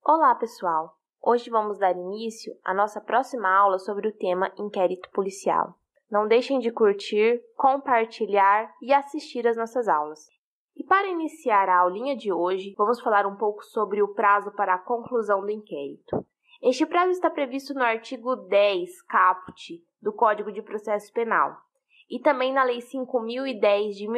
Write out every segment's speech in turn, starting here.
Olá, pessoal! Hoje vamos dar início à nossa próxima aula sobre o tema inquérito policial. Não deixem de curtir, compartilhar e assistir às nossas aulas. E para iniciar a aulinha de hoje, vamos falar um pouco sobre o prazo para a conclusão do inquérito. Este prazo está previsto no artigo 10, caput, do Código de Processo Penal, e também na Lei 5.010 de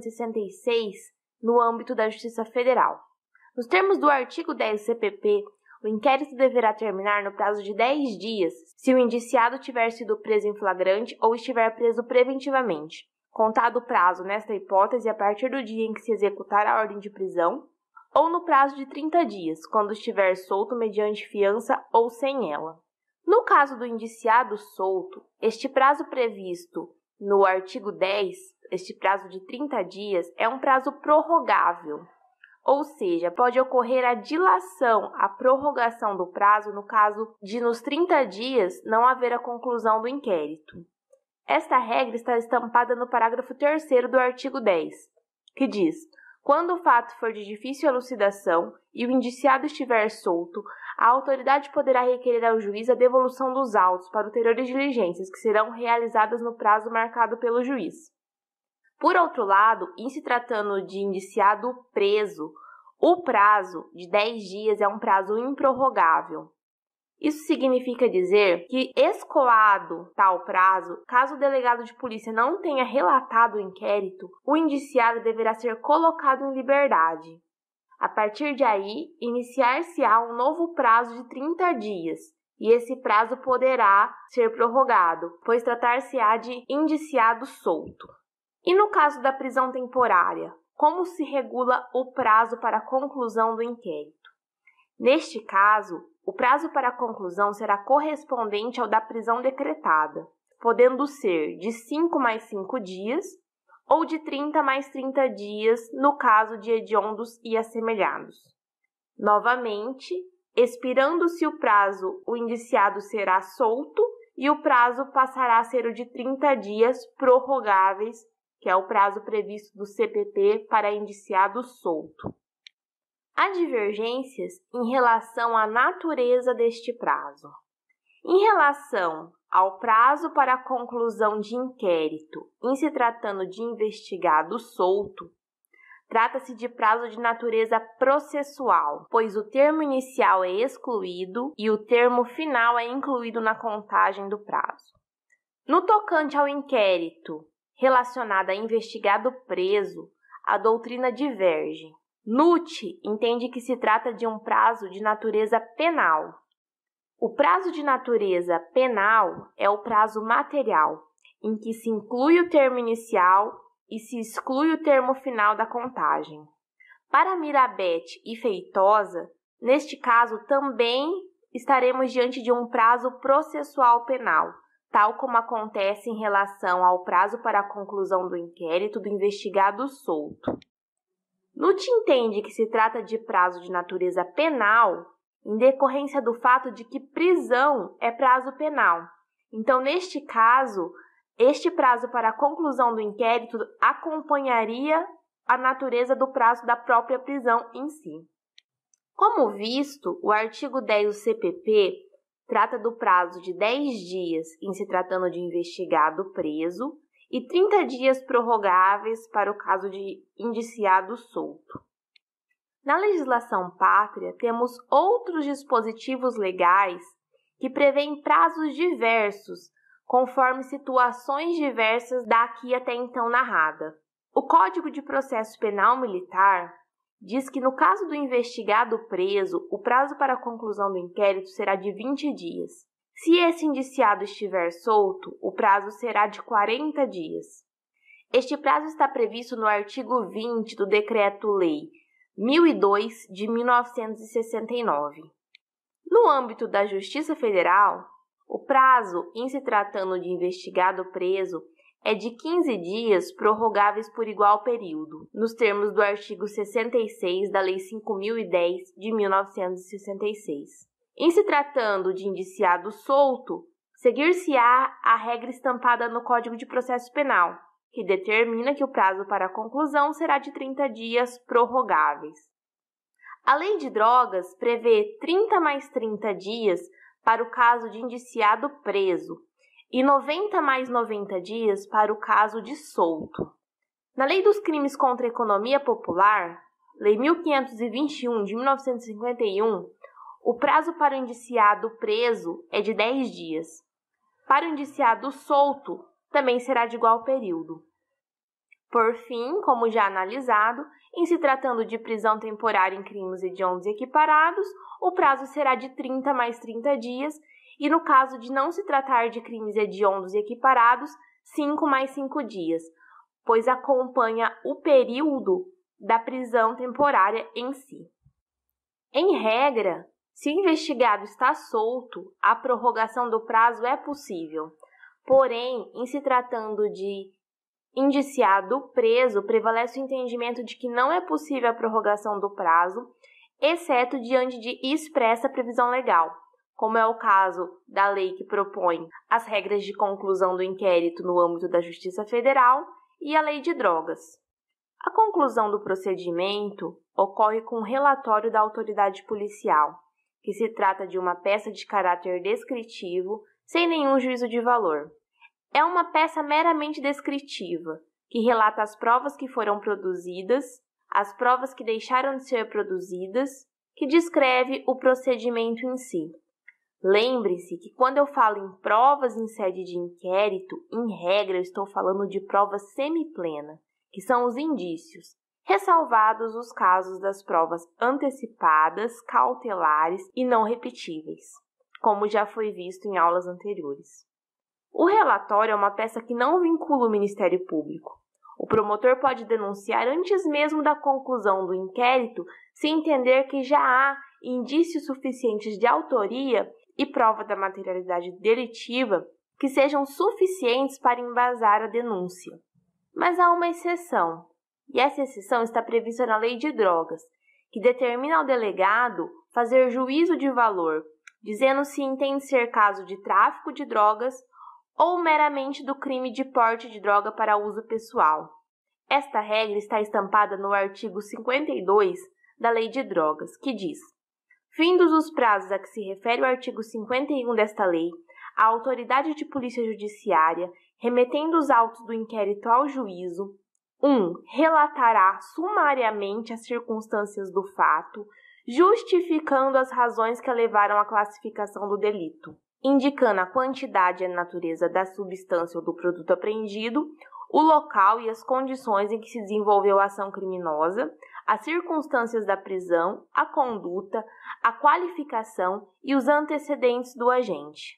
1966, no âmbito da Justiça Federal. Nos termos do artigo 10 do CPP, o inquérito deverá terminar no prazo de 10 dias se o indiciado tiver sido preso em flagrante ou estiver preso preventivamente, contado o prazo nesta hipótese a partir do dia em que se executar a ordem de prisão, ou no prazo de 30 dias, quando estiver solto mediante fiança ou sem ela. No caso do indiciado solto, este prazo previsto no artigo 10, este prazo de 30 dias, é um prazo prorrogável. Ou seja, pode ocorrer a dilação, a prorrogação do prazo no caso de nos 30 dias não haver a conclusão do inquérito. Esta regra está estampada no parágrafo 3º do artigo 10, que diz: quando o fato for de difícil elucidação e o indiciado estiver solto, a autoridade poderá requerer ao juiz a devolução dos autos para ulteriores diligências que serão realizadas no prazo marcado pelo juiz. Por outro lado, em se tratando de indiciado preso, o prazo de 10 dias é um prazo improrrogável. Isso significa dizer que, escoado tal prazo, caso o delegado de polícia não tenha relatado o inquérito, o indiciado deverá ser colocado em liberdade. A partir de aí, iniciar-se-á um novo prazo de 30 dias, e esse prazo poderá ser prorrogado, pois tratar-se-á de indiciado solto. E no caso da prisão temporária, como se regula o prazo para a conclusão do inquérito? Neste caso, o prazo para a conclusão será correspondente ao da prisão decretada, podendo ser de 5 mais 5 dias ou de 30 mais 30 dias no caso de hediondos e assemelhados. Novamente, expirando-se o prazo, o indiciado será solto e o prazo passará a ser o de 30 dias prorrogáveis, que é o prazo previsto do CPP para indiciado solto. Há divergências em relação à natureza deste prazo. Em relação ao prazo para a conclusão de inquérito, em se tratando de investigado solto, trata-se de prazo de natureza processual, pois o termo inicial é excluído e o termo final é incluído na contagem do prazo. No tocante ao inquérito relacionado a investigado preso, a doutrina diverge. Nutti entende que se trata de um prazo de natureza penal. O prazo de natureza penal é o prazo material, em que se inclui o termo inicial e se exclui o termo final da contagem. Para Mirabete e Feitosa, neste caso também estaremos diante de um prazo processual penal, tal como acontece em relação ao prazo para a conclusão do inquérito do investigado solto. Nutti entende que se trata de prazo de natureza penal em decorrência do fato de que prisão é prazo penal. Então, neste caso, este prazo para a conclusão do inquérito acompanharia a natureza do prazo da própria prisão em si. Como visto, o artigo 10 do CPP trata do prazo de 10 dias em se tratando de investigado preso e 30 dias prorrogáveis para o caso de indiciado solto. Na legislação pátria, temos outros dispositivos legais que prevêem prazos diversos, conforme situações diversas da aqui até então narrada. O Código de Processo Penal Militar diz que no caso do investigado preso, o prazo para a conclusão do inquérito será de 20 dias. Se esse indiciado estiver solto, o prazo será de 40 dias. Este prazo está previsto no artigo 20 do Decreto-Lei 1002 de 1969. No âmbito da Justiça Federal, o prazo, em se tratando de investigado preso, é de 15 dias prorrogáveis por igual período, nos termos do artigo 66 da Lei 5.010 de 1966. Em se tratando de indiciado solto, seguir-se-á a regra estampada no Código de Processo Penal, que determina que o prazo para a conclusão será de 30 dias prorrogáveis. A Lei de Drogas prevê 30 mais 30 dias para o caso de indiciado preso e 90 mais 90 dias para o caso de solto. Na Lei dos Crimes contra a Economia Popular, Lei 1521 de 1951, o prazo para o indiciado preso é de 10 dias. Para o indiciado solto, também será de igual período. Por fim, como já analisado, em se tratando de prisão temporária em crimes hediondos equiparados, o prazo será de 30 mais 30 dias e, no caso de não se tratar de crimes hediondos equiparados, 5 mais 5 dias, pois acompanha o período da prisão temporária em si. Em regra, se o investigado está solto, a prorrogação do prazo é possível. Porém, em se tratando de indiciado preso, prevalece o entendimento de que não é possível a prorrogação do prazo, exceto diante de expressa previsão legal, como é o caso da lei que propõe as regras de conclusão do inquérito no âmbito da Justiça Federal e a Lei de Drogas. A conclusão do procedimento ocorre com um relatório da autoridade policial, que se trata de uma peça de caráter descritivo, sem nenhum juízo de valor. É uma peça meramente descritiva, que relata as provas que foram produzidas, as provas que deixaram de ser produzidas, que descreve o procedimento em si. Lembre-se que quando eu falo em provas em sede de inquérito, em regra eu estou falando de prova semiplena, que são os indícios, ressalvados os casos das provas antecipadas, cautelares e não repetíveis, como já foi visto em aulas anteriores. O relatório é uma peça que não vincula o Ministério Público. O promotor pode denunciar antes mesmo da conclusão do inquérito se entender que já há indícios suficientes de autoria e prova da materialidade delitiva que sejam suficientes para embasar a denúncia. Mas há uma exceção, e essa exceção está prevista na Lei de Drogas, que determina ao delegado fazer juízo de valor, dizendo se entende ser caso de tráfico de drogas ou meramente do crime de porte de droga para uso pessoal. Esta regra está estampada no artigo 52 da Lei de Drogas, que diz: findos os prazos a que se refere o artigo 51 desta lei, a autoridade de polícia judiciária, remetendo os autos do inquérito ao juízo, 1. Relatará sumariamente as circunstâncias do fato, justificando as razões que a levaram à classificação do delito, indicando a quantidade e a natureza da substância ou do produto apreendido, o local e as condições em que se desenvolveu a ação criminosa, as circunstâncias da prisão, a conduta, a qualificação e os antecedentes do agente.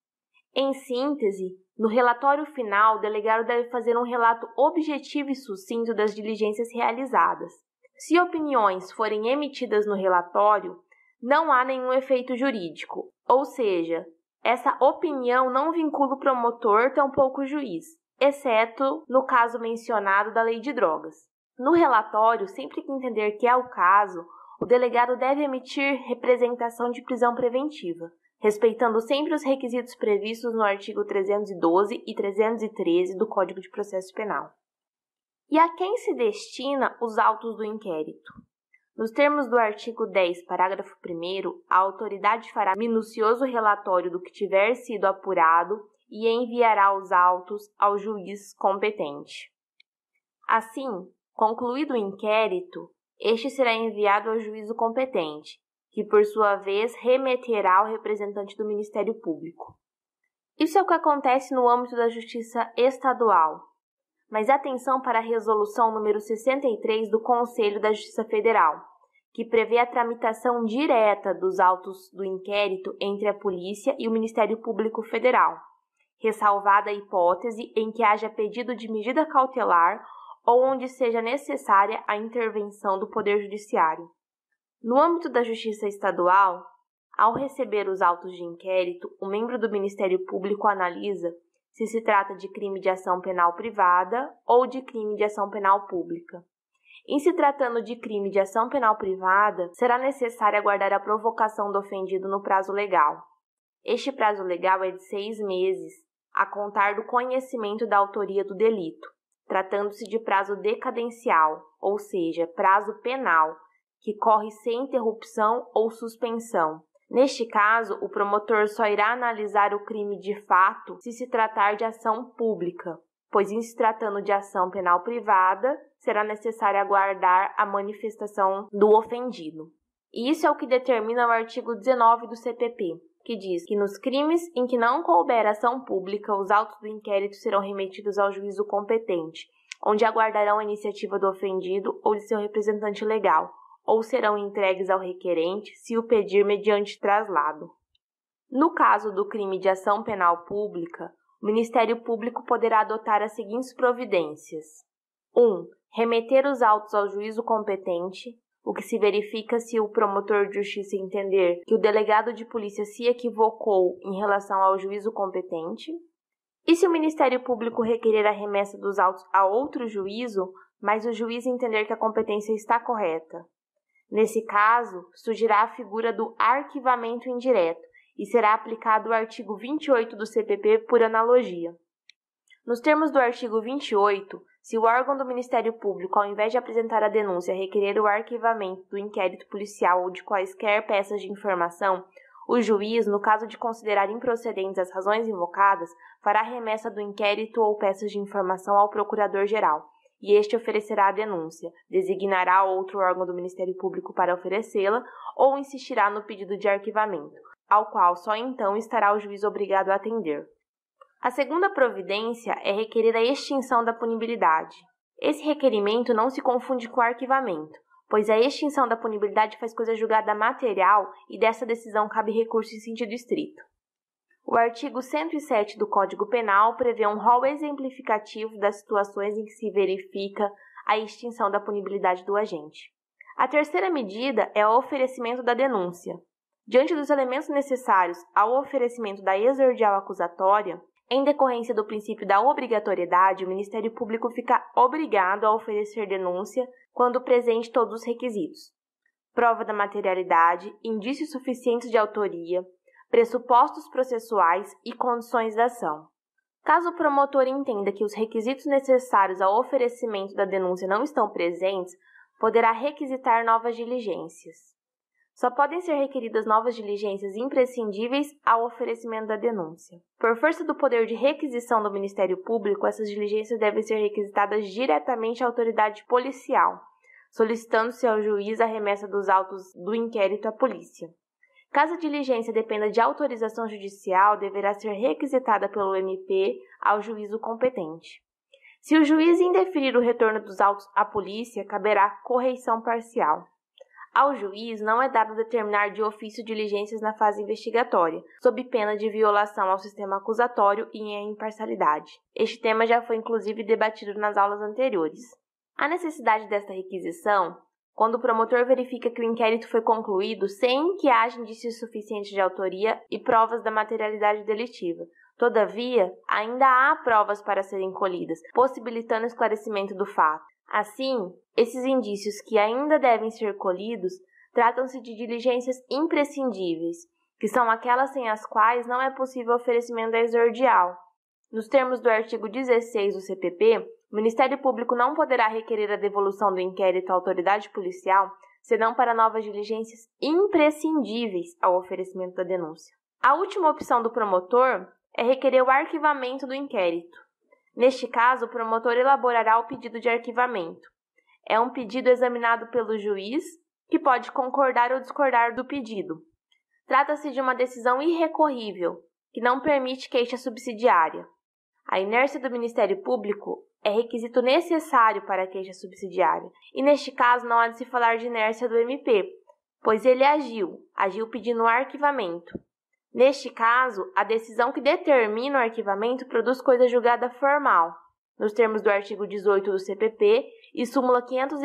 Em síntese, no relatório final, o delegado deve fazer um relato objetivo e sucinto das diligências realizadas. Se opiniões forem emitidas no relatório, não há nenhum efeito jurídico, ou seja, essa opinião não vincula o promotor, tampouco o juiz, exceto no caso mencionado da Lei de Drogas. No relatório, sempre que entender que é o caso, o delegado deve emitir representação de prisão preventiva, respeitando sempre os requisitos previstos no artigo 312 e 313 do Código de Processo Penal. E a quem se destina os autos do inquérito? Nos termos do artigo 10, parágrafo 1º, a autoridade fará minucioso relatório do que tiver sido apurado e enviará os autos ao juiz competente. Assim, concluído o inquérito, este será enviado ao juízo competente, que por sua vez remeterá ao representante do Ministério Público. Isso é o que acontece no âmbito da Justiça Estadual, mas atenção para a resolução número 63 do Conselho da Justiça Federal, que prevê a tramitação direta dos autos do inquérito entre a Polícia e o Ministério Público Federal, ressalvada a hipótese em que haja pedido de medida cautelar ou onde seja necessária a intervenção do Poder Judiciário. No âmbito da Justiça Estadual, ao receber os autos de inquérito, o membro do Ministério Público analisa se trata de crime de ação penal privada ou de crime de ação penal pública. Em se tratando de crime de ação penal privada, será necessário aguardar a provocação do ofendido no prazo legal. Este prazo legal é de 6 meses, a contar do conhecimento da autoria do delito, tratando-se de prazo decadencial, ou seja, prazo penal, que corre sem interrupção ou suspensão. Neste caso, o promotor só irá analisar o crime de fato se tratar de ação pública, pois em se tratando de ação penal privada, será necessário aguardar a manifestação do ofendido. E isso é o que determina o artigo 19 do CPP, que diz que nos crimes em que não couber ação pública, os autos do inquérito serão remetidos ao juízo competente, onde aguardarão a iniciativa do ofendido ou de seu representante legal, ou serão entregues ao requerente se o pedir mediante traslado. No caso do crime de ação penal pública, o Ministério Público poderá adotar as seguintes providências. 1. Remeter os autos ao juízo competente, o que se verifica se o promotor de justiça entender que o delegado de polícia se equivocou em relação ao juízo competente, e se o Ministério Público requerer a remessa dos autos a outro juízo, mas o juiz entender que a competência está correta. Nesse caso, surgirá a figura do arquivamento indireto e será aplicado o artigo 28 do CPP por analogia. Nos termos do artigo 28, se o órgão do Ministério Público, ao invés de apresentar a denúncia, requerer o arquivamento do inquérito policial ou de quaisquer peças de informação, o juiz, no caso de considerar improcedentes as razões invocadas, fará remessa do inquérito ou peças de informação ao Procurador-Geral, e este oferecerá a denúncia, designará outro órgão do Ministério Público para oferecê-la ou insistirá no pedido de arquivamento, ao qual só então estará o juiz obrigado a atender. A segunda providência é requerer a extinção da punibilidade. Esse requerimento não se confunde com o arquivamento, pois a extinção da punibilidade faz coisa julgada material e dessa decisão cabe recurso em sentido estrito. O artigo 107 do Código Penal prevê um rol exemplificativo das situações em que se verifica a extinção da punibilidade do agente. A terceira medida é o oferecimento da denúncia. Diante dos elementos necessários ao oferecimento da exordial acusatória, em decorrência do princípio da obrigatoriedade, o Ministério Público fica obrigado a oferecer denúncia quando presente todos os requisitos: prova da materialidade, indícios suficientes de autoria, pressupostos processuais e condições da ação. Caso o promotor entenda que os requisitos necessários ao oferecimento da denúncia não estão presentes, poderá requisitar novas diligências. Só podem ser requeridas novas diligências imprescindíveis ao oferecimento da denúncia. Por força do poder de requisição do Ministério Público, essas diligências devem ser requisitadas diretamente à autoridade policial, solicitando-se ao juiz a remessa dos autos do inquérito à polícia. Caso a diligência dependa de autorização judicial, deverá ser requisitada pelo MP ao juízo competente. Se o juiz indeferir o retorno dos autos à polícia, caberá correição parcial. Ao juiz não é dado determinar de ofício diligências na fase investigatória, sob pena de violação ao sistema acusatório e em imparcialidade. Este tema já foi inclusive debatido nas aulas anteriores. A necessidade desta requisição quando o promotor verifica que o inquérito foi concluído sem que haja indícios suficientes de autoria e provas da materialidade delitiva. Todavia, ainda há provas para serem colhidas, possibilitando o esclarecimento do fato. Assim, esses indícios que ainda devem ser colhidos tratam-se de diligências imprescindíveis, que são aquelas sem as quais não é possível o oferecimento da exordial. Nos termos do artigo 16 do CPP, o Ministério Público não poderá requerer a devolução do inquérito à autoridade policial, senão para novas diligências imprescindíveis ao oferecimento da denúncia. A última opção do promotor é requerer o arquivamento do inquérito. Neste caso, o promotor elaborará o pedido de arquivamento. É um pedido examinado pelo juiz, que pode concordar ou discordar do pedido. Trata-se de uma decisão irrecorrível, que não permite queixa subsidiária. A inércia do Ministério Público é requisito necessário para a queixa subsidiária, e neste caso não há de se falar de inércia do MP, pois ele agiu pedindo o arquivamento. Neste caso, a decisão que determina o arquivamento produz coisa julgada formal, nos termos do artigo 18 do CPP e súmula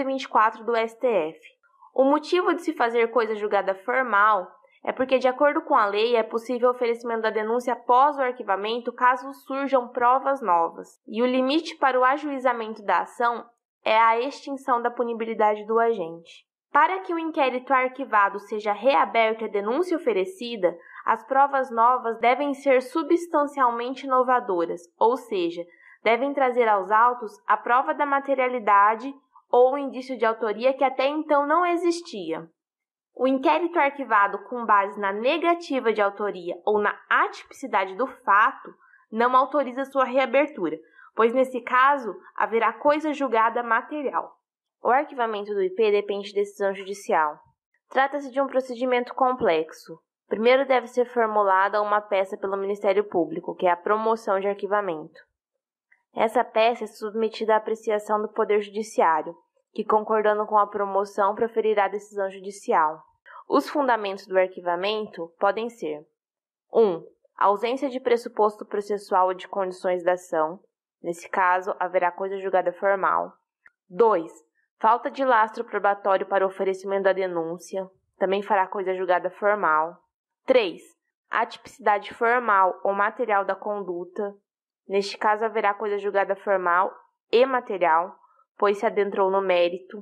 524 do STF. O motivo de se fazer coisa julgada formal é porque, de acordo com a lei, é possível o oferecimento da denúncia após o arquivamento caso surjam provas novas, e o limite para o ajuizamento da ação é a extinção da punibilidade do agente. Para que o inquérito arquivado seja reaberto e a denúncia oferecida, as provas novas devem ser substancialmente inovadoras, ou seja, devem trazer aos autos a prova da materialidade ou um indício de autoria que até então não existia. O inquérito arquivado com base na negativa de autoria ou na atipicidade do fato não autoriza sua reabertura, pois nesse caso haverá coisa julgada material. O arquivamento do IP depende de decisão judicial. Trata-se de um procedimento complexo. Primeiro deve ser formulada uma peça pelo Ministério Público, que é a promoção de arquivamento. Essa peça é submetida à apreciação do Poder Judiciário, que, concordando com a promoção, proferirá a decisão judicial. Os fundamentos do arquivamento podem ser: 1. Ausência de pressuposto processual ou de condições da ação. Nesse caso, haverá coisa julgada formal. 2. Falta de lastro probatório para o oferecimento da denúncia. Também fará coisa julgada formal. 3. Atipicidade formal ou material da conduta. Neste caso, haverá coisa julgada formal e material, pois se adentrou no mérito.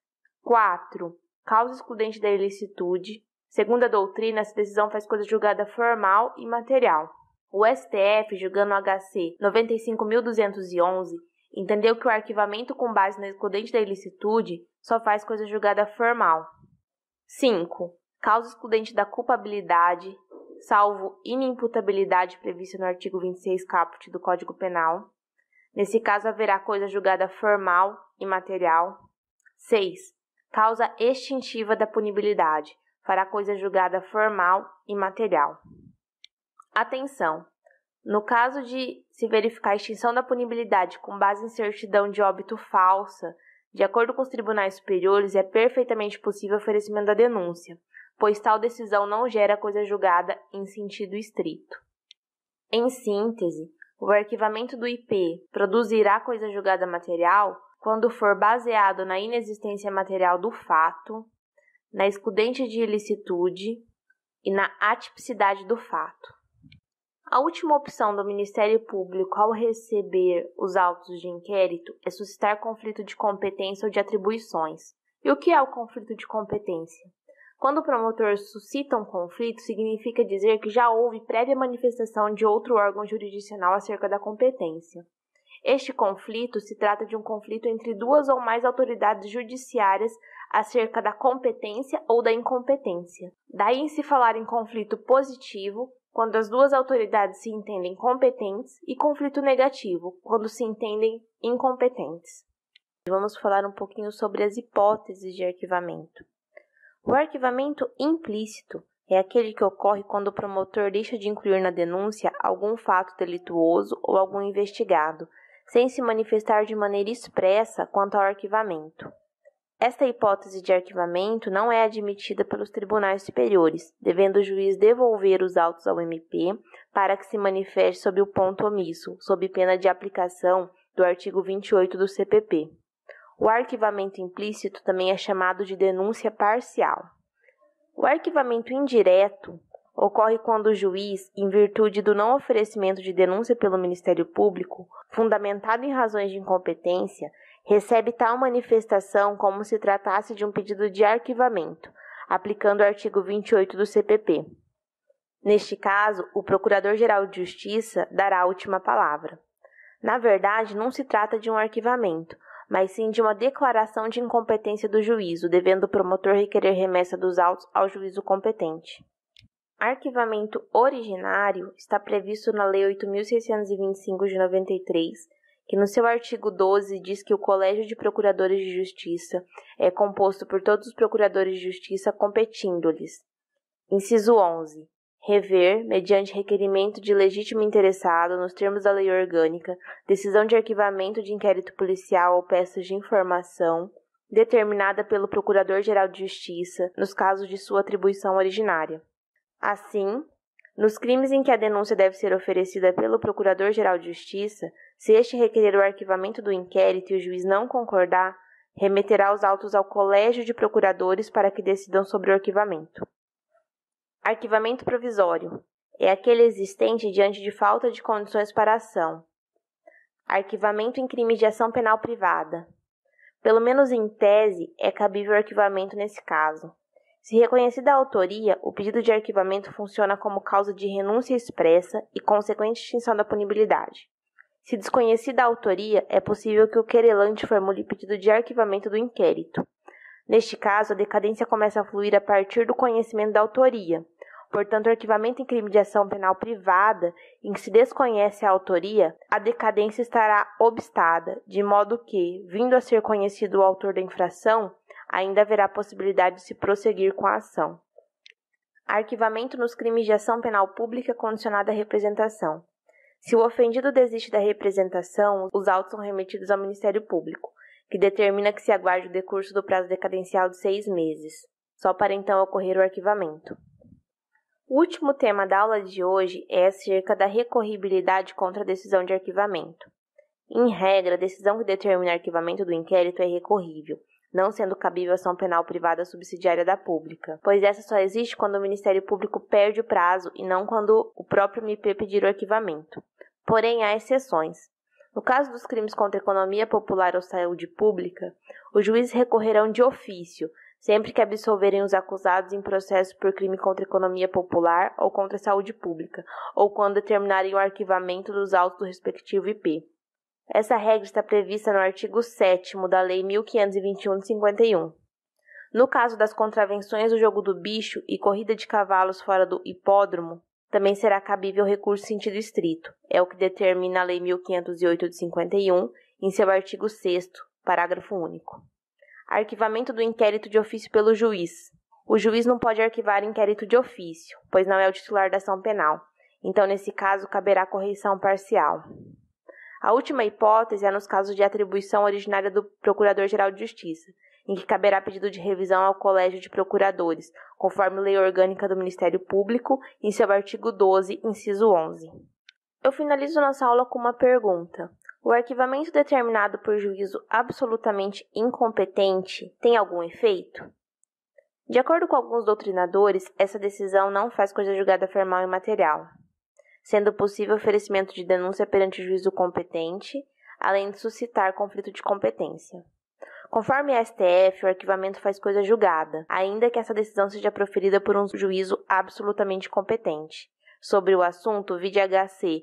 4. Causa excludente da ilicitude. Segundo a doutrina, essa decisão faz coisa julgada formal e material. O STF, julgando o HC 95.211, entendeu que o arquivamento com base na excludente da ilicitude só faz coisa julgada formal. 5. Causa excludente da culpabilidade, salvo inimputabilidade prevista no artigo 26 caput do Código Penal. Nesse caso, haverá coisa julgada formal e material. 6. Causa extintiva da punibilidade. Fará coisa julgada formal e material. Atenção! No caso de se verificar a extinção da punibilidade com base em certidão de óbito falsa, de acordo com os tribunais superiores, é perfeitamente possível o oferecimento da denúncia, pois tal decisão não gera coisa julgada em sentido estrito. Em síntese, o arquivamento do IP produzirá coisa julgada material quando for baseado na inexistência material do fato, na excludente de ilicitude e na atipicidade do fato. A última opção do Ministério Público ao receber os autos de inquérito é suscitar conflito de competência ou de atribuições. E o que é o conflito de competência? Quando o promotor suscita um conflito, significa dizer que já houve prévia manifestação de outro órgão jurisdicional acerca da competência. Este conflito se trata de um conflito entre duas ou mais autoridades judiciárias acerca da competência ou da incompetência. Daí se falar em conflito positivo, quando as duas autoridades se entendem competentes, e conflito negativo, quando se entendem incompetentes. Vamos falar um pouquinho sobre as hipóteses de arquivamento. O arquivamento implícito é aquele que ocorre quando o promotor deixa de incluir na denúncia algum fato delituoso ou algum investigado, sem se manifestar de maneira expressa quanto ao arquivamento. Esta hipótese de arquivamento não é admitida pelos tribunais superiores, devendo o juiz devolver os autos ao MP para que se manifeste sob o ponto omisso, sob pena de aplicação do artigo 28 do CPP. O arquivamento implícito também é chamado de denúncia parcial. O arquivamento indireto ocorre quando o juiz, em virtude do não oferecimento de denúncia pelo Ministério Público, fundamentado em razões de incompetência, recebe tal manifestação como se tratasse de um pedido de arquivamento, aplicando o artigo 28 do CPP. Neste caso, o Procurador-Geral de Justiça dará a última palavra. Na verdade, não se trata de um arquivamento, mas sim de uma declaração de incompetência do juízo, devendo o promotor requerer remessa dos autos ao juízo competente. Arquivamento originário está previsto na Lei 8.625 de 93, que no seu artigo 12 diz que o Colégio de Procuradores de Justiça é composto por todos os procuradores de justiça competindo-lhes. Inciso 11. Rever, mediante requerimento de legítimo interessado, nos termos da lei orgânica, decisão de arquivamento de inquérito policial ou peças de informação, determinada pelo Procurador-Geral de Justiça, nos casos de sua atribuição originária. Assim, nos crimes em que a denúncia deve ser oferecida pelo Procurador-Geral de Justiça, se este requerer o arquivamento do inquérito e o juiz não concordar, remeterá os autos ao Colégio de Procuradores para que decidam sobre o arquivamento. Arquivamento provisório é aquele existente diante de falta de condições para a ação. Arquivamento em crime de ação penal privada. Pelo menos em tese, é cabível o arquivamento nesse caso. Se reconhecida a autoria, o pedido de arquivamento funciona como causa de renúncia expressa e consequente extinção da punibilidade. Se desconhecida a autoria, é possível que o querelante formule pedido de arquivamento do inquérito. Neste caso, a decadência começa a fluir a partir do conhecimento da autoria. Portanto, o arquivamento em crime de ação penal privada, em que se desconhece a autoria, a decadência estará obstada, de modo que, vindo a ser conhecido o autor da infração, ainda haverá possibilidade de se prosseguir com a ação. Arquivamento nos crimes de ação penal pública condicionada à representação. Se o ofendido desiste da representação, os autos são remetidos ao Ministério Público, que determina que se aguarde o decurso do prazo decadencial de 6 meses, só para então ocorrer o arquivamento. O último tema da aula de hoje é acerca da recorribilidade contra a decisão de arquivamento. Em regra, a decisão que determina o arquivamento do inquérito é recorrível, não sendo cabível ação penal privada subsidiária da pública, pois essa só existe quando o Ministério Público perde o prazo e não quando o próprio MP pedir o arquivamento. Porém, há exceções. No caso dos crimes contra a economia popular ou saúde pública, os juízes recorrerão de ofício, sempre que absolverem os acusados em processo por crime contra a economia popular ou contra a saúde pública, ou quando determinarem o arquivamento dos autos do respectivo IP. Essa regra está prevista no artigo 7º da Lei 1521 de 51. No caso das contravenções do jogo do bicho e corrida de cavalos fora do hipódromo, também será cabível recurso em sentido estrito. É o que determina a Lei 1508 de 51, em seu artigo 6º, parágrafo único. Arquivamento do inquérito de ofício pelo juiz. O juiz não pode arquivar inquérito de ofício, pois não é o titular da ação penal. Então, nesse caso, caberá correição parcial. A última hipótese é nos casos de atribuição originária do Procurador-Geral de Justiça, em que caberá pedido de revisão ao Colégio de Procuradores, conforme Lei Orgânica do Ministério Público, em seu artigo 12, inciso 11. Eu finalizo nossa aula com uma pergunta. O arquivamento determinado por juízo absolutamente incompetente tem algum efeito? De acordo com alguns doutrinadores, essa decisão não faz coisa julgada formal e material, sendo possível oferecimento de denúncia perante o juízo competente, além de suscitar conflito de competência. Conforme a STF, o arquivamento faz coisa julgada, ainda que essa decisão seja proferida por um juízo absolutamente competente. Sobre o assunto, vide HC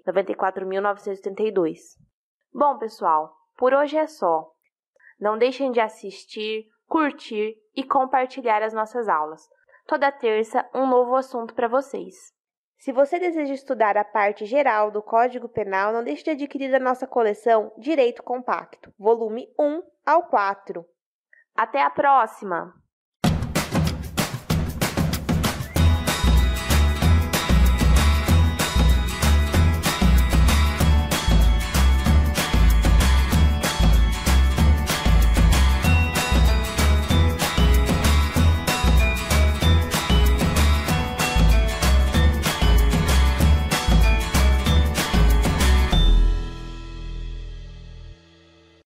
94.972. Bom, pessoal, por hoje é só. Não deixem de assistir, curtir e compartilhar as nossas aulas. Toda terça, um novo assunto para vocês. Se você deseja estudar a parte geral do Código Penal, não deixe de adquirir a nossa coleção Direito Compacto, volume 1 ao 4. Até a próxima!